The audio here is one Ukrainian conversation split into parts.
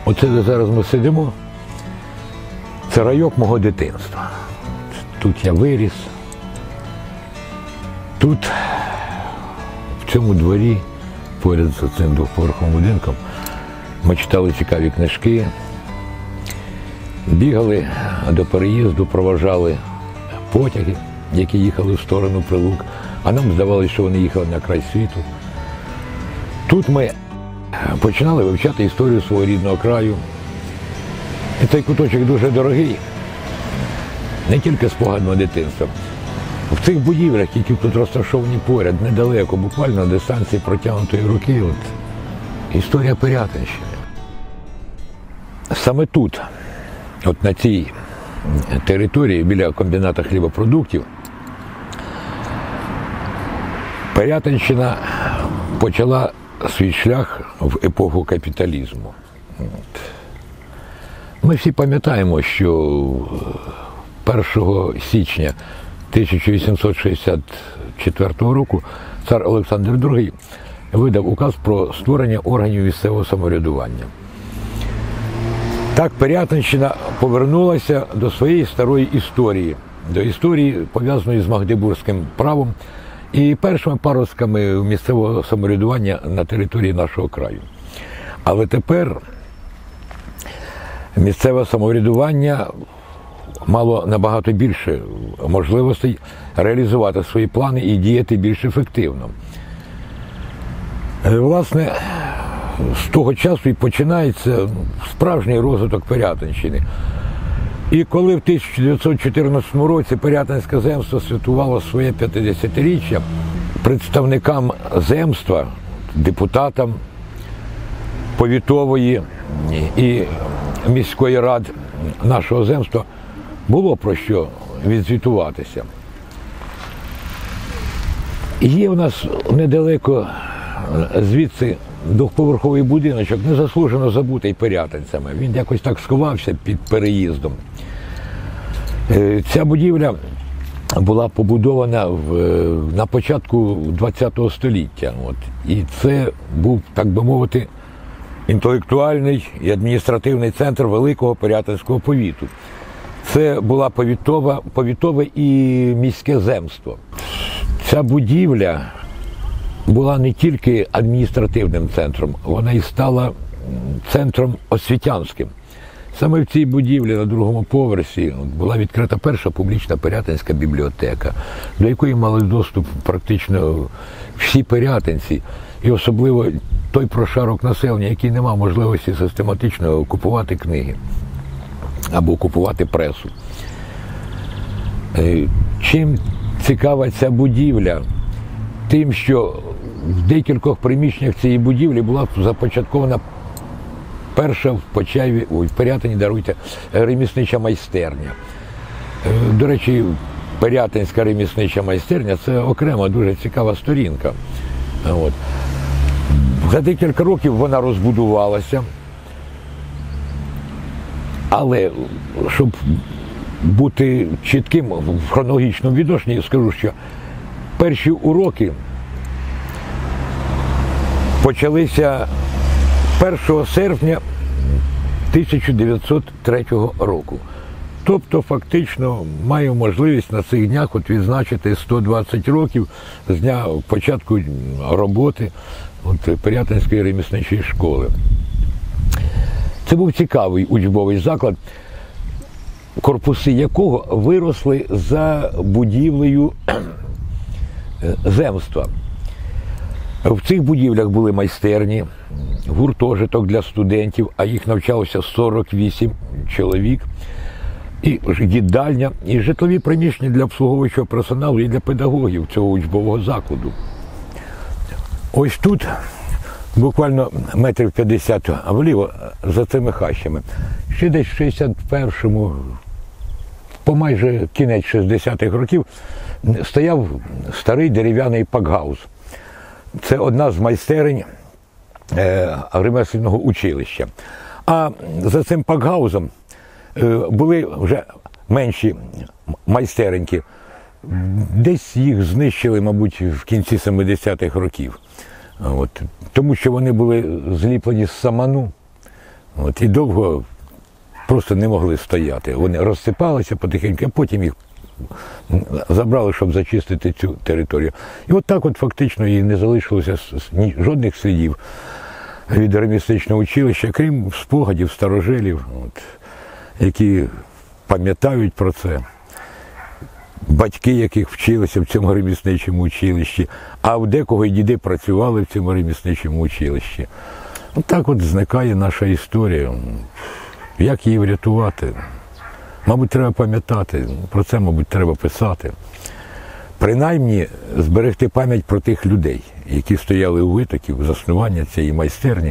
Оце, де зараз ми сидимо, це райок мого дитинства. Тут я виріс. Тут, в цьому дворі, поряд з цим двоповерховим будинком, ми читали цікаві книжки, бігали до переїзду, проважали потяги, які їхали в сторону Прилук, а нам здавалося, що вони їхали на край світу. Тут ми починали вивчати історію свого рідного краю. І цей куточок дуже дорогий, не тільки спогадного дитинства. В цих будівлях, які тут розташовані поряд, недалеко, буквально на дистанції протягнутої руки, історія Пирятинщини. Саме тут, от на цій території, біля комбіната хлібопродуктів, Пирятинщина почала свій шлях в епоху капіталізму. Ми всі пам'ятаємо, що 1 січня 1864 року цар Олександр II видав указ про створення органів місцевого самоврядування. Так Пирятинщина повернулася до своєї старої історії, до історії, пов'язаної з Магдебурзьким правом і першими паростками місцевого самоврядування на території нашого краю. Але тепер місцеве самоврядування мало набагато більше можливостей реалізувати свої плани і діяти більш ефективно. Власне, з того часу і починається справжній розвиток Пирятинщини. І коли в 1914 році Пирятинське земство святкувало своє 50-річчя, представникам земства, депутатам повітової і міської ради нашого земства було про що відзвітуватися. Є у нас недалеко звідси двоповерховий будиночок, незаслужено забутий пирятинцями. Він якось так сховався під переїздом. Ця будівля була побудована на початку ХХ століття. І це був, так би мовити, інтелектуальний і адміністративний центр великого Пирятинського повіту. Це була повітове і міське земство. Ця будівля була не тільки адміністративним центром, вона і стала центром освітянським. Саме в цій будівлі на другому поверсі була відкрита перша публічна Пирятинська бібліотека, до якої мали доступ практично всі пирятинці, і особливо той прошарок населення, який не мав можливості систематично купувати книги або купувати пресу. Чим цікава ця будівля? Тим, що в декількох приміщеннях цієї будівлі була започаткована перша в Пирятині, реміснича майстерня. До речі, Пирятинська реміснича майстерня – це окрема, дуже цікава сторінка. За декілька років вона розбудувалася, але щоб бути чітким в хронологічному відношенні, скажу, що перші уроки почалися 1 серпня 1903 року. Тобто, фактично, маю можливість на цих днях відзначити 120 років з дня початку роботи Пирятинської ремісничої школи. Це був цікавий учбовий заклад, корпуси якого виросли за будівлею земства. В цих будівлях були майстерні, гуртожиток для студентів, а їх навчалося 48 чоловік, і їдальня, і житлові приміщення для обслуговуючого персоналу і для педагогів цього учбового закладу. Ось тут, буквально метрів 50 вліво, за цими хащами, ще десь в 61-му, по майже кінець 60-х років, стояв старий дерев'яний пакгаус. Це одна з майстерень ремесленного училища. А за цим пакгаузом були вже менші майстереньки. Десь їх знищили, мабуть, в кінці 70-х років. Тому що вони були зліплені з саману. От, і довго просто не могли стояти. Вони розсипалися потихеньку, а потім їх забрали, щоб зачистити цю територію. І от так от фактично і не залишилося жодних слідів від ремісничного училища, крім спогадів старожилів, от, які пам'ятають про це. Батьки, яких вчилися в цьому ремісничому училищі, а в декого й діди працювали в цьому ремісничому училищі. От так от зникає наша історія. Як її врятувати? Мабуть, треба пам'ятати, про це, мабуть, треба писати. Принаймні, зберегти пам'ять про тих людей, які стояли у витокі, у заснування цієї майстерні.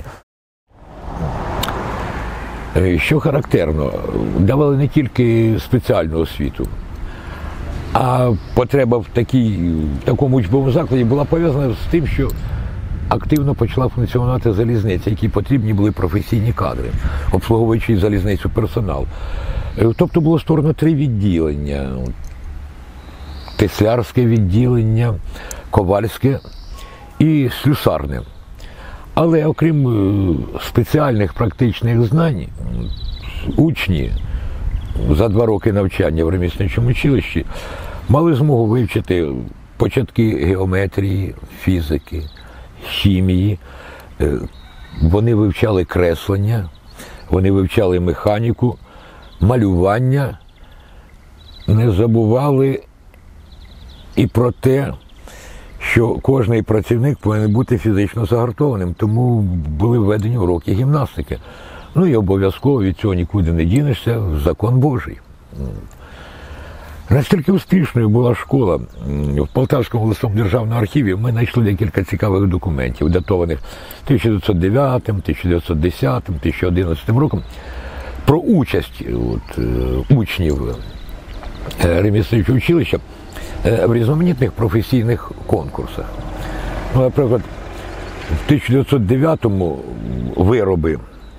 Що характерно, давали не тільки спеціальну освіту, а потреба в такому учбовому закладі була пов'язана з тим, що активно почала функціонувати залізниця, які потрібні були професійні кадри, обслуговуючи залізницю персонал. Тобто було створено 3 відділення. Теслярське відділення, ковальське і слюсарне. Але окрім спеціальних практичних знань, учні за 2 роки навчання в ремісничому училищі мали змогу вивчити початки геометрії, фізики, хімії. Вони вивчали креслення, вони вивчали механіку, малювання, не забували і про те, що кожний працівник повинен бути фізично загартованим, тому були введені уроки гімнастики. Ну і обов'язково від цього нікуди не дінешся, закон Божий. Настільки успішною була школа. В Полтавському обласному державному архіві ми знайшли декілька цікавих документів, датованих 1909, 1910, 2011 роком, про участь учнів ремісничого училища в різноманітних професійних конкурсах. Ну, наприклад, в 1909-му вироби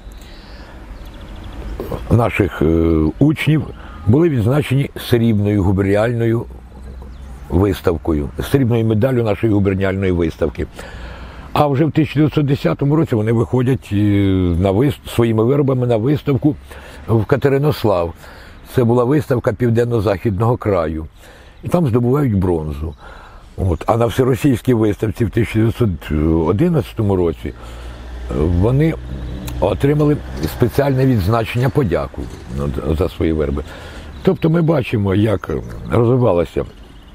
наших учнів були відзначені срібною губерніальною виставкою, срібною медаллю нашої губерніальної виставки. А вже в 1910 році вони виходять своїми виробами на виставку в Катеринослав. Це була виставка Південно-Західного краю. І там здобувають бронзу. А на всеросійській виставці в 1911 році вони отримали спеціальне відзначення подяку за свої вироби. Тобто ми бачимо, як розвивалася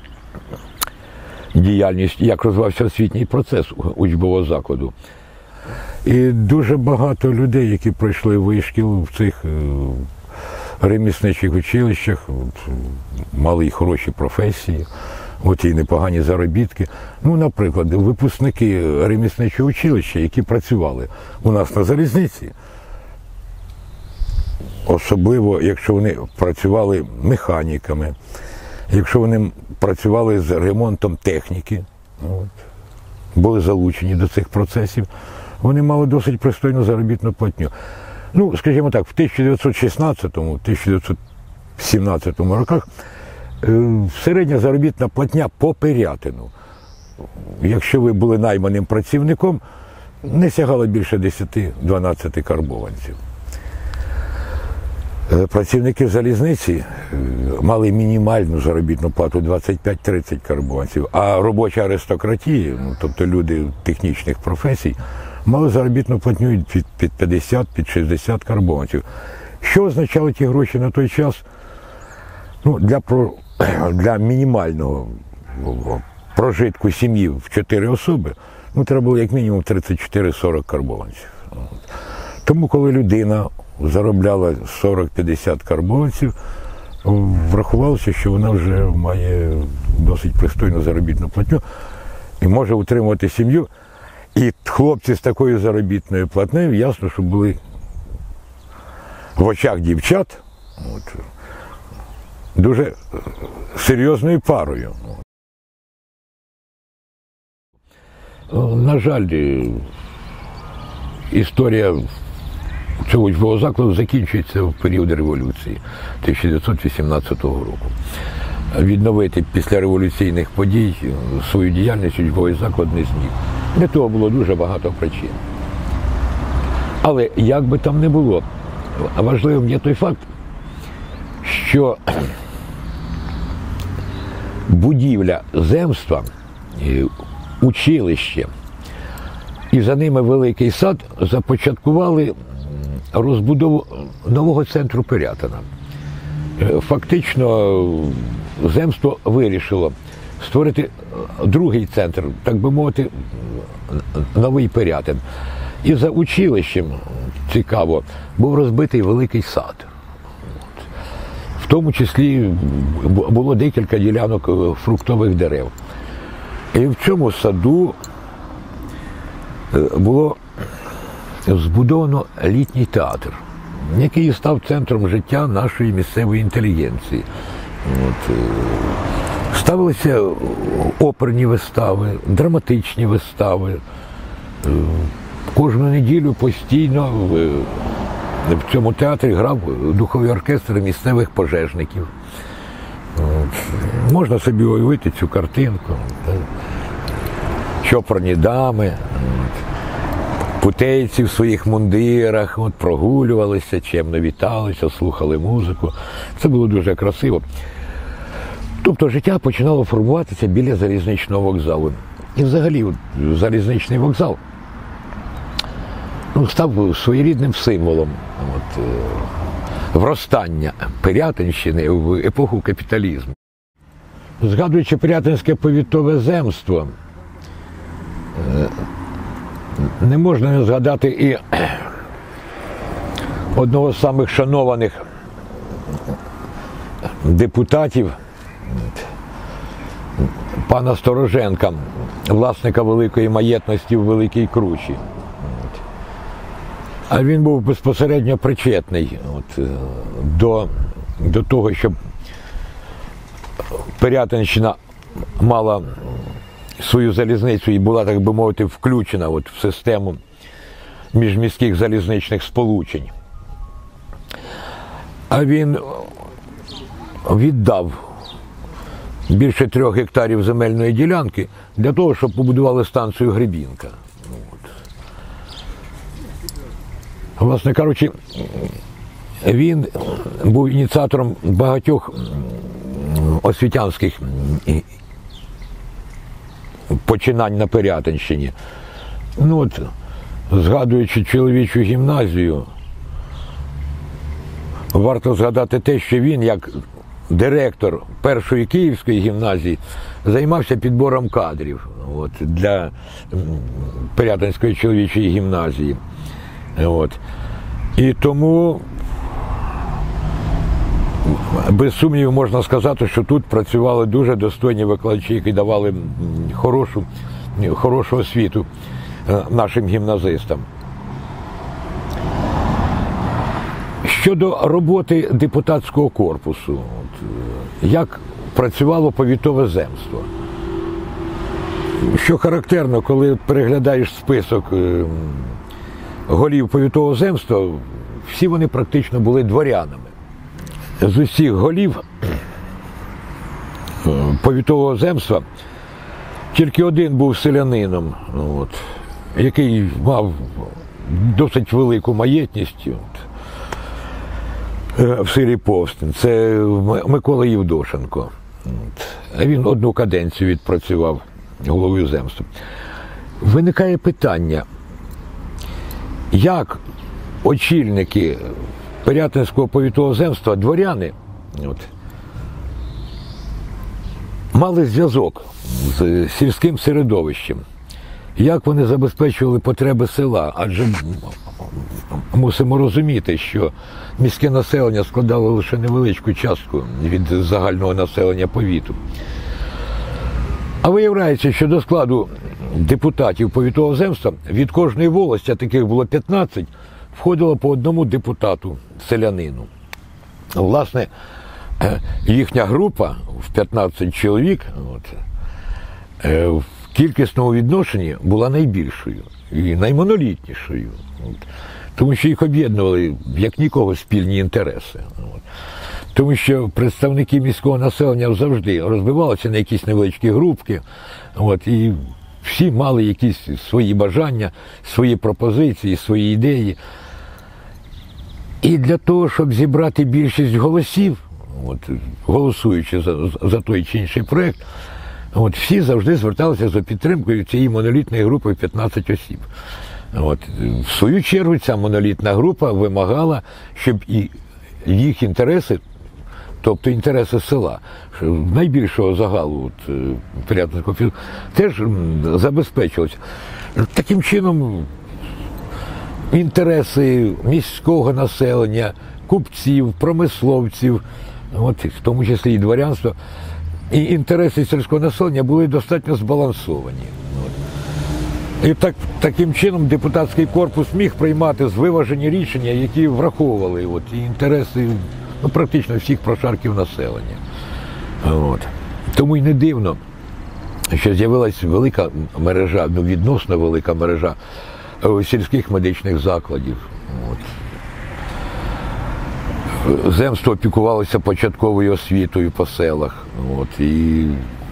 діяльність, як розвивався освітній процес учбового закладу. І дуже багато людей, які пройшли вишкіл в цих ремісничих училищах, мали й хороші професії, і непогані заробітки. Ну, наприклад, випускники ремісничого училища, які працювали у нас на залізниці, особливо, якщо вони працювали механіками, якщо вони працювали з ремонтом техніки, були залучені до цих процесів, вони мали досить пристойну заробітну платню. Ну, скажімо так, в 1916-1917 роках середня заробітна платня по Пирятину, якщо ви були найманим працівником, не сягала більше 10-12 карбованців. Працівники залізниці мали мінімальну заробітну плату 25-30 карбованців, а робоча аристократія, тобто люди технічних професій, мали заробітну платню під 50-60 карбованців. Що означали ті гроші на той час? Ну, для мінімального прожитку сім'ї в 4 особи, треба було як мінімум 34-40 карбованців. Тому, коли людина заробляла 40-50 карбованців, врахувалося, що вона вже має досить пристойну заробітну платню і може утримувати сім'ю. І хлопці з такою заробітною платнею, ясно, що були в очах дівчат дуже серйозною парою. На жаль, історія цього учбового закладу закінчується в період революції 1918 року. Відновити після революційних подій свою діяльність учбовий заклад не зміг. Для того було дуже багато причин. Але як би там не було, важливим є той факт, що будівля земства, училище і за ними великий сад започаткували розбудову нового центру Пирятина. Фактично земство вирішило створити другий центр, так би мовити, новий Пирятин. І за училищем, цікаво, був розбитий великий сад. В тому числі було декілька ділянок фруктових дерев. І в цьому саду було збудовано літній театр, який став центром життя нашої місцевої інтелігенції. Ставилися оперні вистави, драматичні вистави. Кожну неділю постійно в цьому театрі грав духовий оркестр місцевих пожежників. Можна собі уявити цю картинку. Чопорні дами, путейці в своїх мундирах прогулювалися, чемно віталися, слухали музику. Це було дуже красиво. Тобто життя починало формуватися біля залізничного вокзалу. І взагалі залізничний вокзал став своєрідним символом вростання Пирятинщини в епоху капіталізму. Згадуючи Пирятинське повітове земство, не можна не згадати і одного з самих шанованих депутатів, пана Стороженка, власника великої маєтності в Великій Кручі. А він був безпосередньо причетний до того, щоб Пирятинщина мала свою залізницю і була, так би мовити, включена в систему міжміських залізничних сполучень. А він віддав більше 3 гектарів земельної ділянки для того, щоб побудували станцію Гребінка. Власне кажучи, він був ініціатором багатьох освітянських починань на Пирятинщині. Згадуючи чоловічу гімназію, варто згадати те, що він, як директор першої Київської гімназії, займався підбором кадрів для Пирятинської чоловічої гімназії. І тому, без сумніву, можна сказати, що тут працювали дуже достойні викладачі, які давали хорошу освіту нашим гімназистам. Щодо роботи депутатського корпусу, як працювало повітове земство. Що характерно, коли переглядаєш список голів повітового земства, всі вони практично були дворянами. З усіх голів повітового земства тільки один був селянином, який мав досить велику маєтність в селі Повстин. Це Микола Євдошенко. Він 1 каденцію відпрацював головою земства. Виникає питання, як очільники Пирятинського повітового земства, дворяни, мали зв'язок з сільським середовищем, як вони забезпечували потреби села, адже мусимо розуміти, що міське населення складало лише невеличку частку від загального населення повіту. А виявляється, що до складу депутатів повітового земства від кожної волості, а таких було 15, входило по 1 депутату селянину. Власне, їхня група в 15 чоловік в кількісному відношенні була найбільшою і наймонолітнішою, тому що їх об'єднували як нікого спільні інтереси. Тому що представники міського населення завжди розбивалися на якісь невеличкі групки, і всі мали якісь свої бажання, свої пропозиції, свої ідеї. І для того, щоб зібрати більшість голосів, голосуючи за той чи інший проєкт, всі завжди зверталися за підтримкою цієї монолітної групи в 15 осіб. В свою чергу ця монолітна група вимагала, щоб і їх інтереси, тобто інтереси села, найбільшого загалу Пирятинського філію, теж забезпечувалися. Таким чином, інтереси міського населення, купців, промисловців, в тому числі і дворянства, і інтереси сільського населення були достатньо збалансовані. І таким чином депутатський корпус міг приймати звиважені рішення, які враховували інтереси практично всіх прошарків населення. Тому й не дивно, що з'явилась велика мережа, відносно велика мережа сільських медичних закладів. Земство опікувалося початковою освітою по селах. І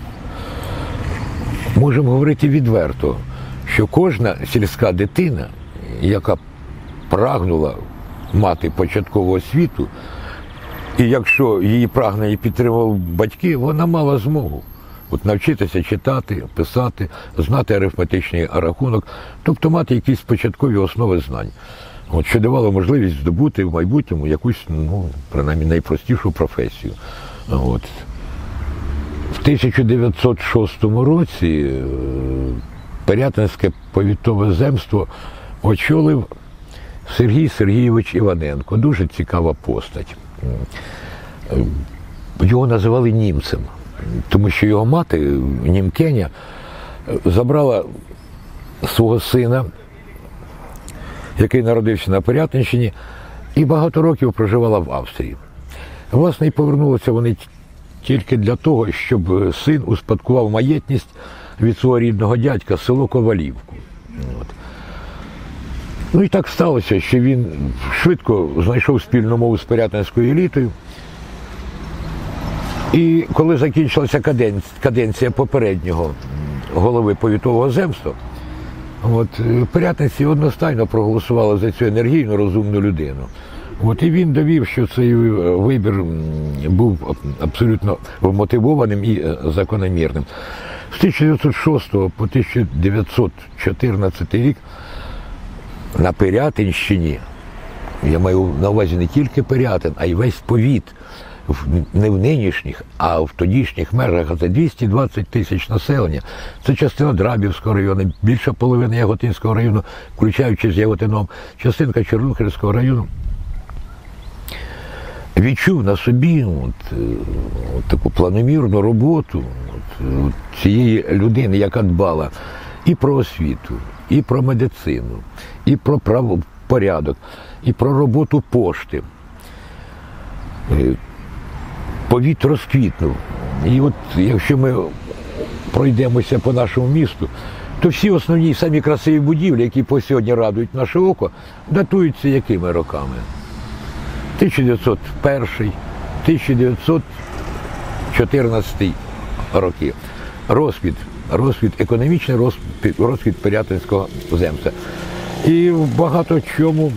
можемо говорити відверто, що кожна сільська дитина, яка прагнула мати початкову освіту, і якщо її прагнення підтримували батьки, вона мала змогу навчитися читати, писати, знати арифметичний рахунок, тобто мати якісь початкові основи знань, що давало можливість здобути в майбутньому якусь, принаймні, найпростішу професію. В 1906 році Пирятинське повітове земство очолив Сергій Сергійович Іваненко. Дуже цікава постать. Його називали німцем, тому що його мати, німкеня, забрала свого сина, який народився на Пирятинщині, і багато років проживала в Австрії. Власне, і повернулися вони тільки для того, щоб син успадкував маєтність від свого рідного дядька, село Ковалівку. І так сталося, що він швидко знайшов спільну мову з пирятинською елітою. І коли закінчилася каденція попереднього голови повітового земства, пирятинці одностайно проголосували за цю енергійну, розумну людину. І він довів, що цей вибір був абсолютно вмотивованим і закономірним. З 1906 по 1914 рік на Пирятинщині, я маю на увазі не тільки Пирятин, а й весь повіт, не в нинішніх, а в тодішніх межах, це 220 тисяч населення. Це частина Драбівського району, більша половина Яготинського району, включаючи з Яготином, частинка Чорнухинського району. Відчув на собі таку планомірну роботу цієї людини, яка дбала і про освіту, і про медицину, і про правопорядок, і про роботу пошти. Повіт розквітнув. І якщо ми пройдемося по нашому місту, то всі основні, самі красиві будівлі, які по сьогодні радують наше око, датуються якими роками? 1901, 1914 роки. Розквіт, економічний розквіт Пирятинського земства. І багато чому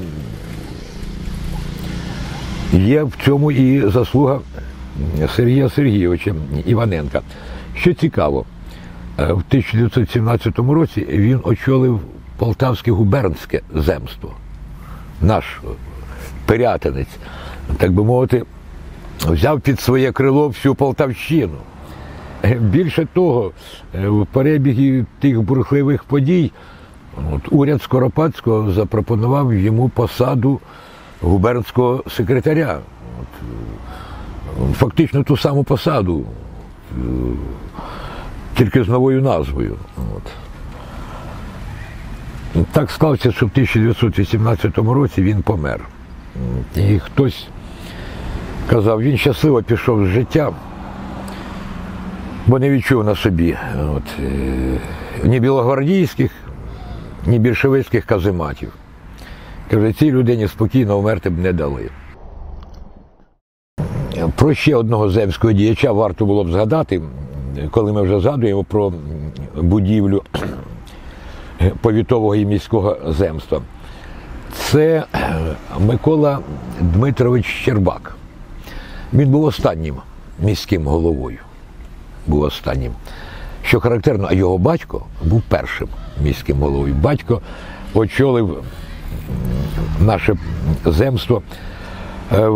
є в цьому і заслуга Сергія Сергійовича Іваненка. Що цікаво, в 1917 році він очолив Полтавське губернське земство. Наш пирятинець, так би мовити, взяв під своє крило всю Полтавщину. Більше того, в перебігі тих бурхливих подій уряд Скоропадського запропонував йому посаду губернського секретаря. Фактично ту саму посаду, тільки з новою назвою. Так склалося, що в 1918 році він помер. І хтось казав, він щасливо пішов з життя, бо не відчув на собі ні білогвардійських, ні більшовицьких казематів. Каже, цій людині спокійно вмерти б не дали. Про ще одного земського діяча варто було б згадати, коли ми вже згадуємо про будівлю повітового і міського земства. Це Микола Дмитрович Щербак. Він був останнім міським головою. Був останнім. Що характерно, а його батько був першим міським головою. Батько очолив наше земство в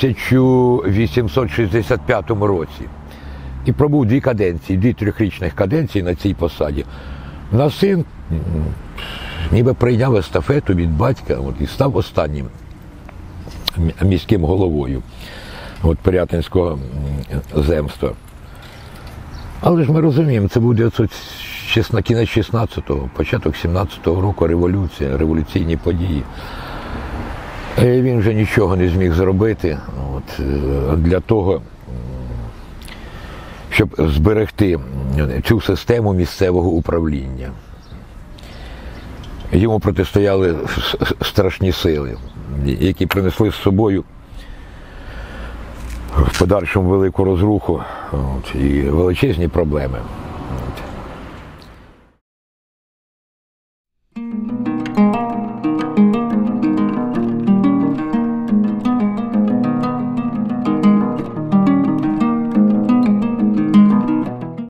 1865 році. І пробув 2 каденції, 2 трьохрічних каденції на цій посаді. На син ніби прийняв естафету від батька і став останнім міським головою Пирятинського земства. Але ж ми розуміємо, це був кінець 16-го, початок 17-го року, революція, революційні події. І він вже нічого не зміг зробити для того, щоб зберегти цю систему місцевого управління. Йому протистояли страшні сили, які принесли з собою в подальшому велику розруху і величезні проблеми.